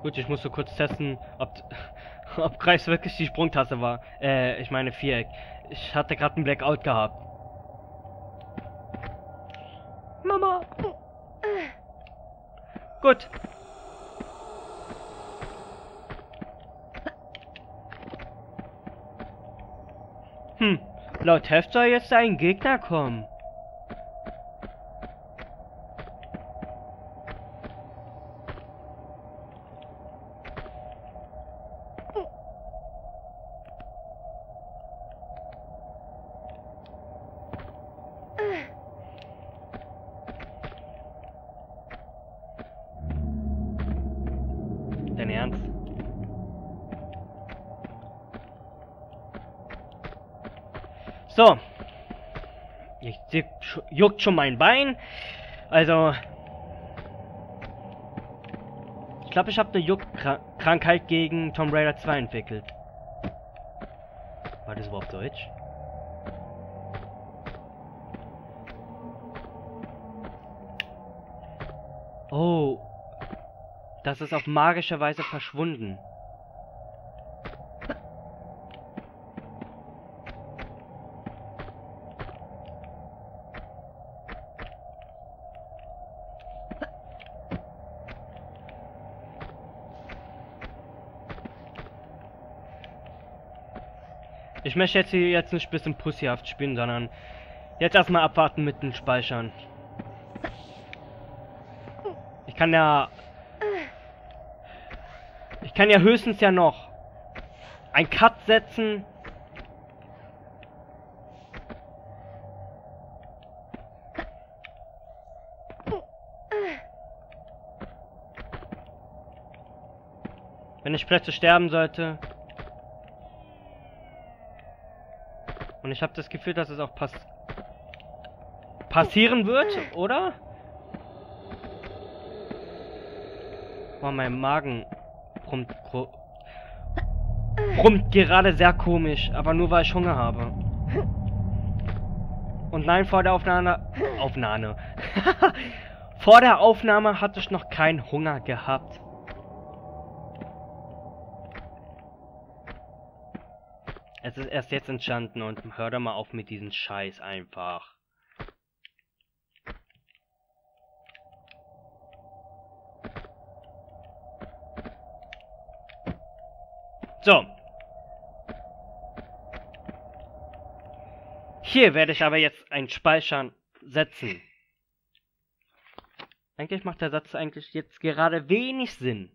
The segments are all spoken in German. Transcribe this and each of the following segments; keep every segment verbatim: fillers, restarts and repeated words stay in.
Gut, ich musste kurz testen, ob, ob Kreis wirklich die Sprungtaste war. Äh, ich meine Viereck. Ich hatte gerade einen Blackout gehabt. Mama! Gut. Hm, laut Heft soll jetzt ein Gegner kommen. Dein Ernst? So. Ich juckt schon mein Bein. Also. Ich glaube, ich habe eine Juckkrankheit gegen Tomb Raider zwei entwickelt. War das überhaupt Deutsch? Oh. Das ist auf magische Weise verschwunden. Ich möchte jetzt hier jetzt nicht ein bisschen pussyhaft spielen, sondern jetzt erstmal abwarten mit den Speichern. Ich kann ja... Ich kann ja höchstens ja noch ein Cut setzen. Wenn ich plötzlich sterben sollte. Und ich habe das Gefühl, dass es auch pass passieren wird, oder? Oh, mein Magen brummt, brummt gerade sehr komisch, aber nur weil ich Hunger habe. Und nein, vor der Aufnahme... Aufnahme. Vor der Aufnahme hatte ich noch keinen Hunger gehabt. Es ist erst jetzt entstanden und hör doch mal auf mit diesem Scheiß einfach. So. Hier werde ich aber jetzt ein Speichern setzen. Eigentlich macht der Satz eigentlich jetzt gerade wenig Sinn.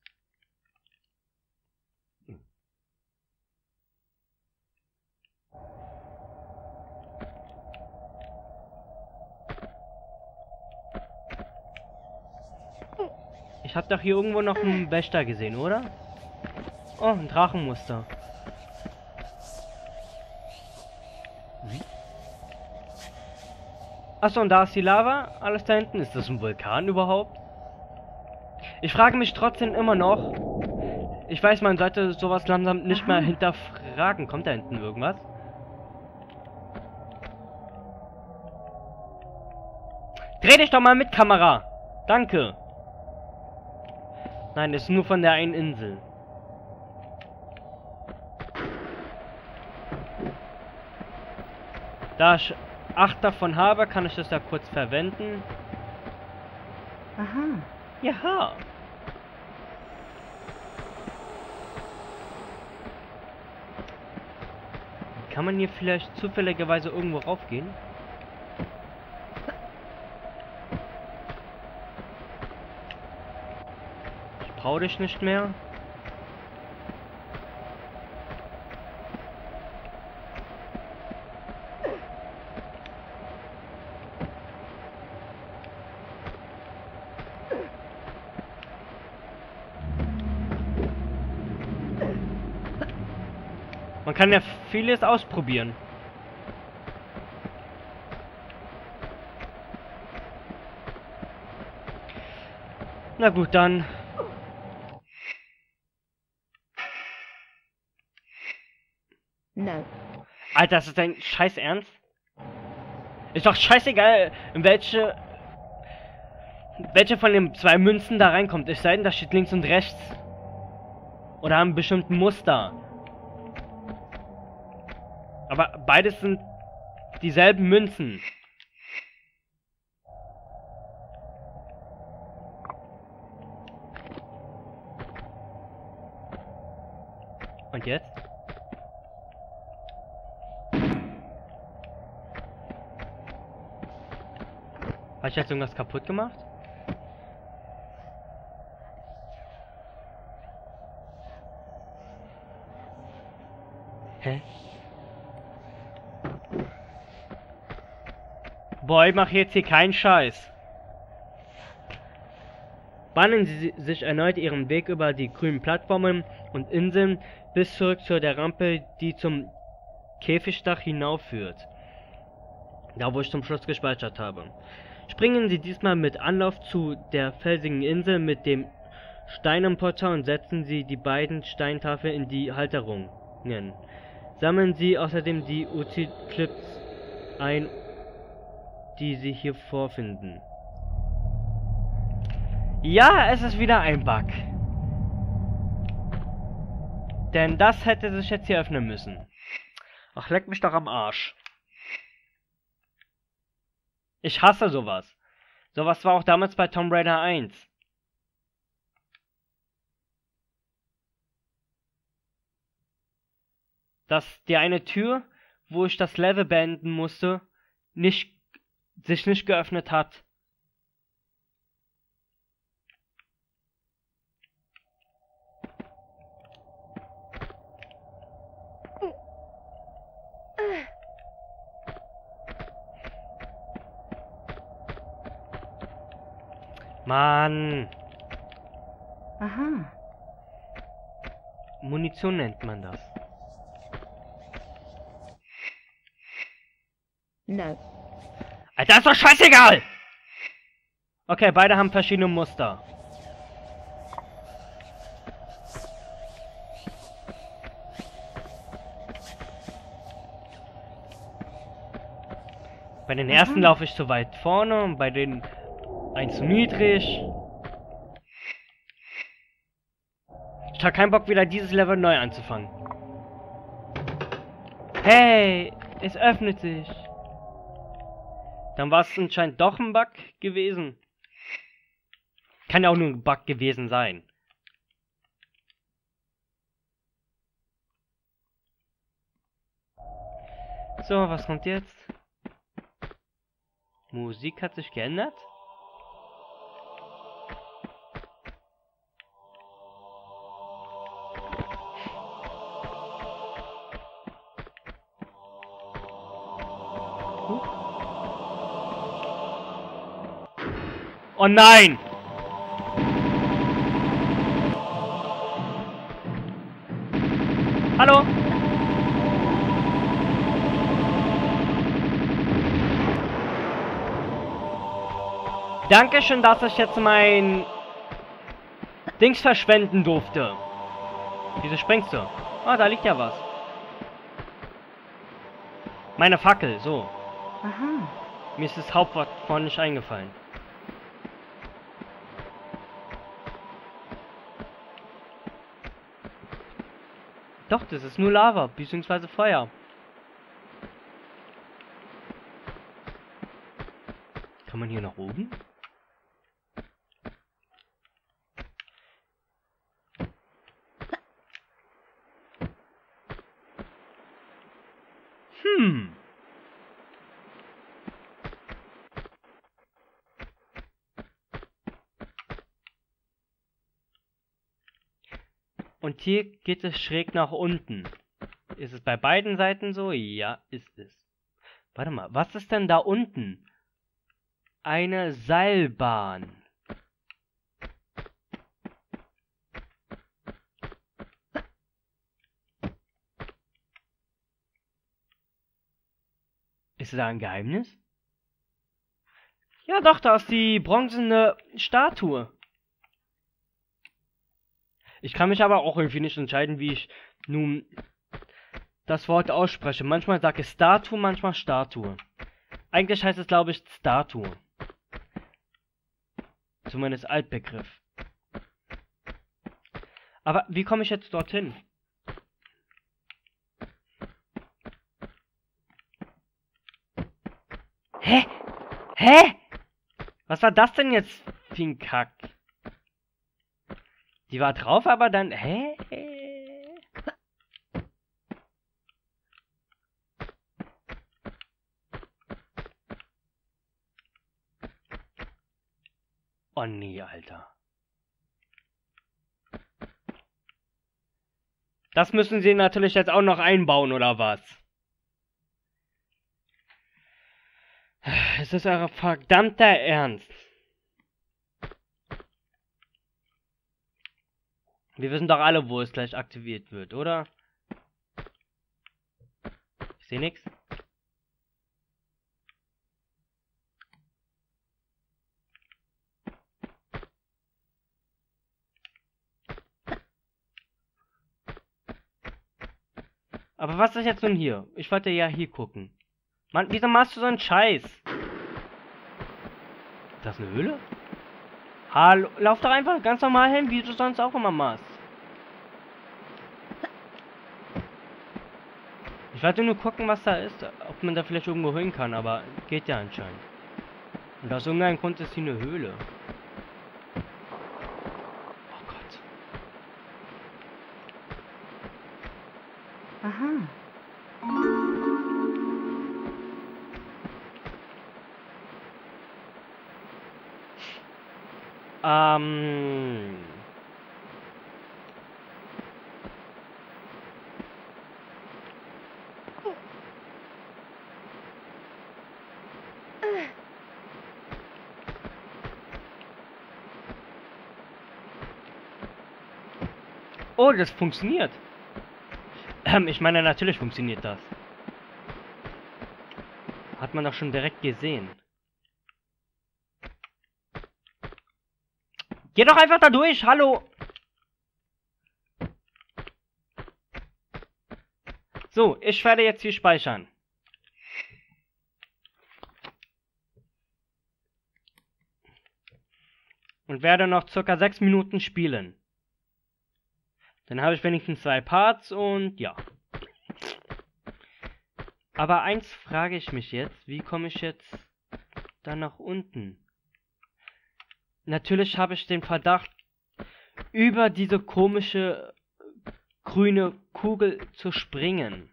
Ich habe doch hier irgendwo noch einen Wächter gesehen, oder? Oh, ein Drachenmuster. Achso, und da ist die Lava. Alles da hinten. Ist das ein Vulkan überhaupt? Ich frage mich trotzdem immer noch. Ich weiß, man sollte sowas langsam nicht mehr hinterfragen. Kommt da hinten irgendwas? Dreh dich doch mal mit, Kamera. Danke. Nein, das ist nur von der einen Insel. Da ich acht davon habe, kann ich das ja kurz verwenden. Aha. Ja. Kann man hier vielleicht zufälligerweise irgendwo raufgehen? Ich brauche dich nicht mehr. Man kann ja vieles ausprobieren. Na gut, dann. No. Alter, das ist dein Scheiß Ernst? Ist doch scheißegal, in welche... welche von den zwei Münzen da reinkommt. Es sei denn, da steht links und rechts. Oder haben bestimmten Muster. Aber beides sind dieselben Münzen. Und jetzt? Habe ich jetzt irgendwas kaputt gemacht? Hä? Boah, ich mache jetzt hier keinen Scheiß. Bahnen Sie sich erneut Ihren Weg über die grünen Plattformen und Inseln bis zurück zu der Rampe, die zum Käfigdach hinaufführt. Da, wo ich zum Schluss gespeichert habe. Springen Sie diesmal mit Anlauf zu der felsigen Insel mit dem Steinimporter und setzen Sie die beiden Steintafeln in die Halterungen. Sammeln Sie außerdem die U C-Clips ein, die Sie hier vorfinden. Ja, es ist wieder ein Bug. Denn das hätte sich jetzt hier öffnen müssen. Ach, leck mich doch am Arsch. Ich hasse sowas. Sowas war auch damals bei Tomb Raider eins. Dass die eine Tür, wo ich das Level beenden musste, nicht, sich nicht geöffnet hat. Mann. Aha. Munition nennt man das. No. Alter, ist doch scheißegal! Okay, beide haben verschiedene Muster. Bei den ersten Aha. laufe ich zu weit vorne und bei den ein zu niedrig. Ich habe keinen Bock, wieder dieses Level neu anzufangen. Hey, es öffnet sich. Dann war es anscheinend doch ein Bug gewesen. Kann ja auch nur ein Bug gewesen sein. So, was kommt jetzt? Musik hat sich geändert. Oh nein! Hallo? Dankeschön, dass ich jetzt mein Dings verschwenden durfte. Wieso springst du? Ah, da liegt ja was. Meine Fackel, so. Aha. Mir ist das Hauptwort vorhin nicht eingefallen. Doch, das ist nur Lava, beziehungsweise Feuer. Kann man hier nach oben? Hm. Und hier geht es schräg nach unten. Ist es bei beiden Seiten so? Ja, ist es. Warte mal, was ist denn da unten? Eine Seilbahn. Ist da ein Geheimnis? Ja doch, da ist die bronzene Statue. Ich kann mich aber auch irgendwie nicht entscheiden, wie ich nun das Wort ausspreche. Manchmal sage ich Statue, manchmal Statue. Eigentlich heißt es, glaube ich, Statue. Zumindest Altbegriff. Aber wie komme ich jetzt dorthin? Hä? Hä? Was war das denn jetzt für ein Kack? Die war drauf, aber dann... Hä? Oh nee, Alter. Das müssen sie natürlich jetzt auch noch einbauen, oder was? Es ist euer verdammter Ernst. Wir wissen doch alle, wo es gleich aktiviert wird, oder? Ich sehe nichts. Aber was ist jetzt nun hier? Ich wollte ja hier gucken. Mann, wieso machst du so einen Scheiß? Ist das eine Höhle? Hallo, lauf doch einfach ganz normal hin, wie du sonst auch immer machst. Ich wollte nur gucken, was da ist, ob man da vielleicht irgendwo hin kann, aber geht ja anscheinend. Und aus irgendeinem Grund ist hier eine Höhle. Oh Gott. Aha. Ähm... Oh, das funktioniert. Ähm, ich meine, natürlich funktioniert das. Hat man doch schon direkt gesehen. Geh doch einfach da durch, hallo! So, ich werde jetzt hier speichern. Und werde noch circa sechs Minuten spielen. Dann habe ich wenigstens zwei Parts und ja. Aber eins frage ich mich jetzt, wie komme ich jetzt da nach unten? Natürlich habe ich den Verdacht, über diese komische grüne Kugel zu springen.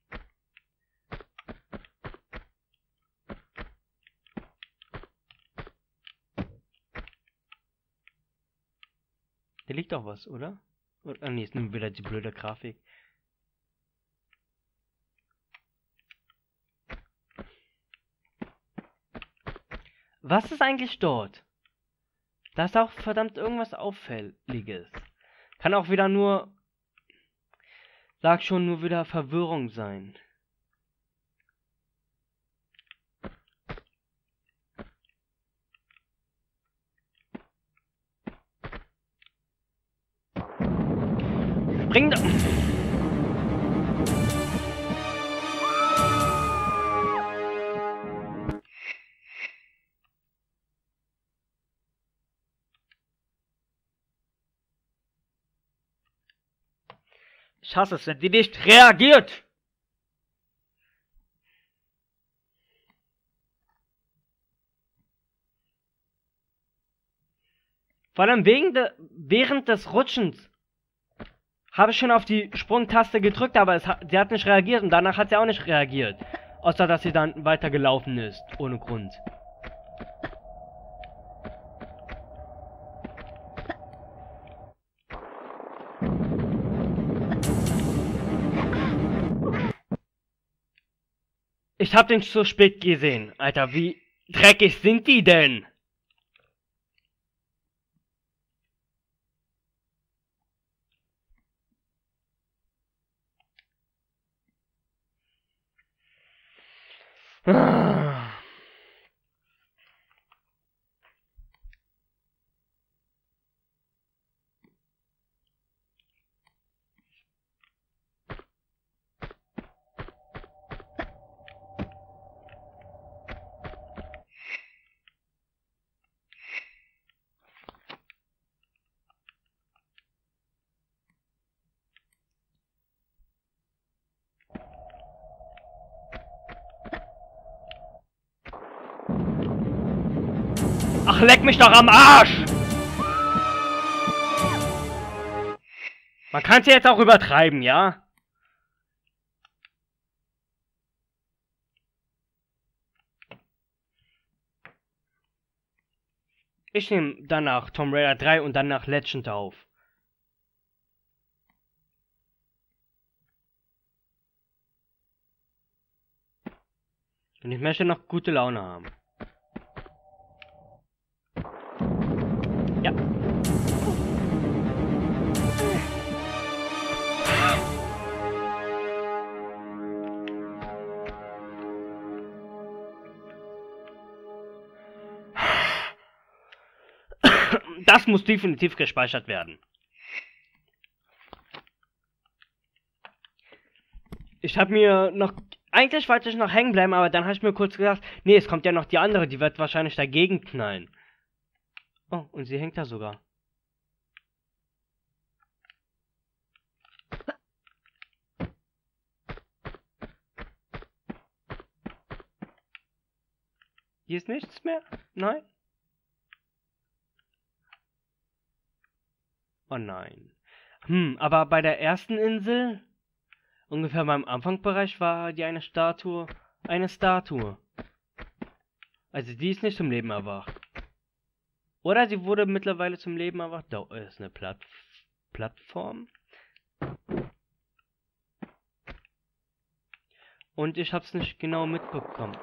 Da liegt doch was, oder? Ah nee, ist nur wieder die blöde Grafik. Was ist eigentlich dort? Da ist auch verdammt irgendwas Auffälliges. Kann auch wieder nur... Sag schon, nur wieder Verwirrung sein. Bring doch... Ich hasse es, wenn die nicht reagiert. Vor allem wegen de, während des Rutschens habe ich schon auf die Sprungtaste gedrückt, aber es hat, sie hat nicht reagiert und danach hat sie auch nicht reagiert. Außer dass sie dann weiter gelaufen ist, ohne Grund. Ich hab den zu spät gesehen. Alter, wie dreckig sind die denn? Ah. Ach, leck mich doch am Arsch! Man kann es jetzt auch übertreiben, ja? Ich nehme danach Tomb Raider drei und danach Legend auf. Und ich möchte noch gute Laune haben. Ja. Das muss definitiv gespeichert werden. Ich habe mir noch... Eigentlich wollte ich noch hängen bleiben, aber dann habe ich mir kurz gedacht, nee, es kommt ja noch die andere, die wird wahrscheinlich dagegen knallen. Oh, und sie hängt da sogar. Hier ist nichts mehr? Nein? Oh nein. Hm, aber bei der ersten Insel, ungefähr beim Anfangsbereich, war die eine Statue, eine Statue. Also die ist nicht zum Leben erwacht. Oder sie wurde mittlerweile zum Leben erwacht. Da ist eine Platt Plattform. Und ich hab's nicht genau mitbekommen.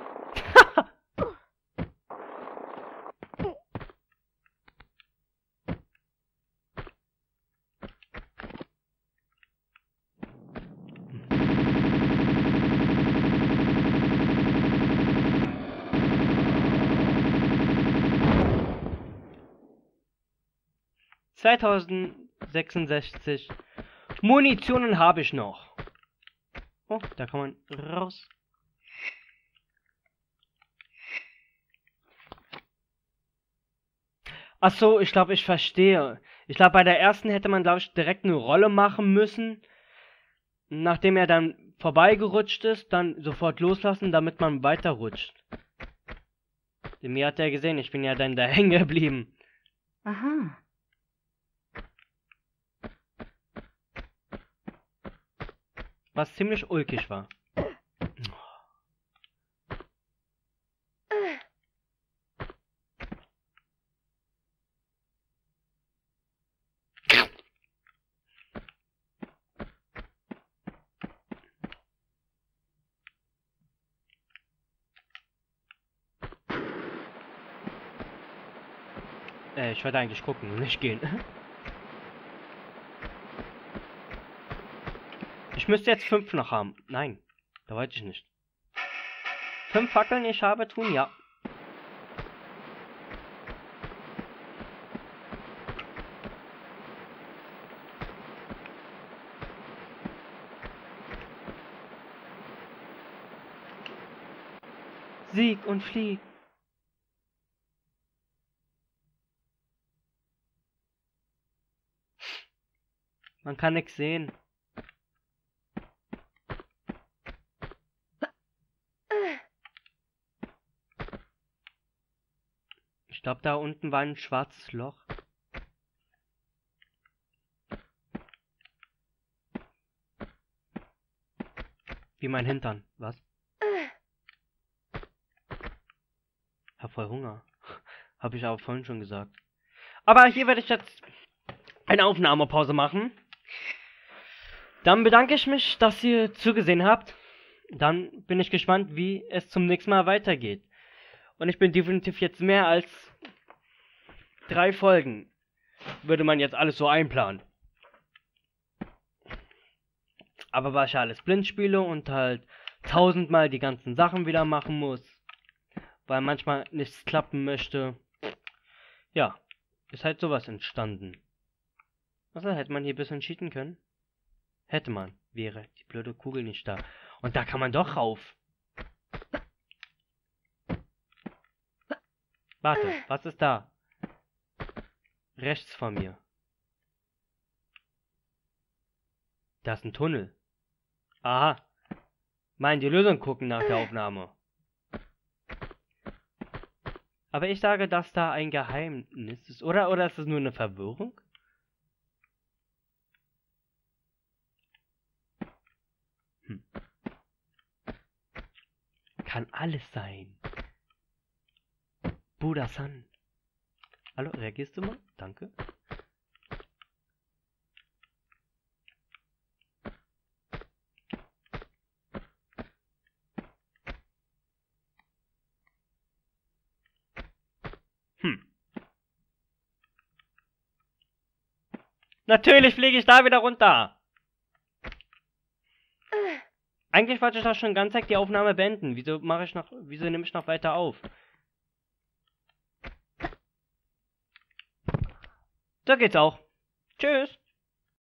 zweitausendsechsundsechzig Munitionen habe ich noch. Oh, da kann man raus. Ach so, ich glaube, ich verstehe. Ich glaube, bei der ersten hätte man, glaube ich, direkt eine Rolle machen müssen. Nachdem er dann vorbeigerutscht ist, dann sofort loslassen, damit man weiterrutscht. Denn mir hat er gesehen, ich bin ja dann da hängen geblieben. Aha. Was ziemlich ulkig war. Äh, ich wollte eigentlich gucken und nicht gehen. Ich müsste jetzt fünf noch haben. Nein, da wollte ich nicht. Fünf Fackeln ich habe tun, ja. Sieg und flieg. Man kann nichts sehen. Ich glaube, da unten war ein schwarzes Loch. Wie mein Hintern. Was? Hab voll Hunger. Habe ich aber vorhin schon gesagt. Aber hier werde ich jetzt eine Aufnahmepause machen. Dann bedanke ich mich, dass ihr zugesehen habt. Dann bin ich gespannt, wie es zum nächsten Mal weitergeht. Und ich bin definitiv jetzt mehr als drei Folgen. Würde man jetzt alles so einplanen. Aber weil ich ja alles blind spiele und halt tausendmal die ganzen Sachen wieder machen muss, weil manchmal nichts klappen möchte, ja, ist halt sowas entstanden. Also hätte man hier ein bisschen cheaten können? Hätte man, wäre die blöde Kugel nicht da. Und da kann man doch rauf. Warte, was ist da? Rechts von mir. Da ist ein Tunnel. Aha. Mal in die Lösung gucken nach der Aufnahme. Aber ich sage, dass da ein Geheimnis ist. Oder, oder ist das nur eine Verwirrung? Hm. Kann alles sein. Buddha-san. Hallo, reagierst du mal? Danke. Hm. Natürlich fliege ich da wieder runter. Eigentlich wollte ich doch schon ganz Zeit die Aufnahme beenden. Wieso mache ich noch, wieso nehme ich noch weiter auf? So geht's auch. Tschüss.